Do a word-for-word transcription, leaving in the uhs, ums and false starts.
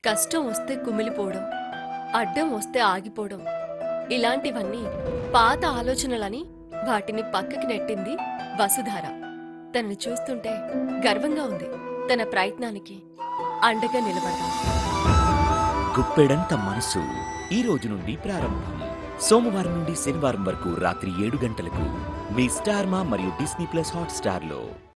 కష్టం వస్తే కుమిలిపోవడం, అడ్డం వస్తే ఆగిపోవడం, ఇలాంటివన్నీ పాత ఆలోచనలని వాటిని పక్కకి నెట్టింది వసుధార. తనని చూస్తుంటే గర్వంగా ఉంది. తన ప్రయత్నానికి అండగా నిలబడదాం. గుప్పెడంత మనసు ఈ రోజు నుండి ప్రారంభం. సోమవారం నుండి శనివారం వరకు రాత్రి ఏడు గంటలకు మీ స్టార్ మా మరియు డిస్నీ ప్లస్ హాట్ స్టార్ లో.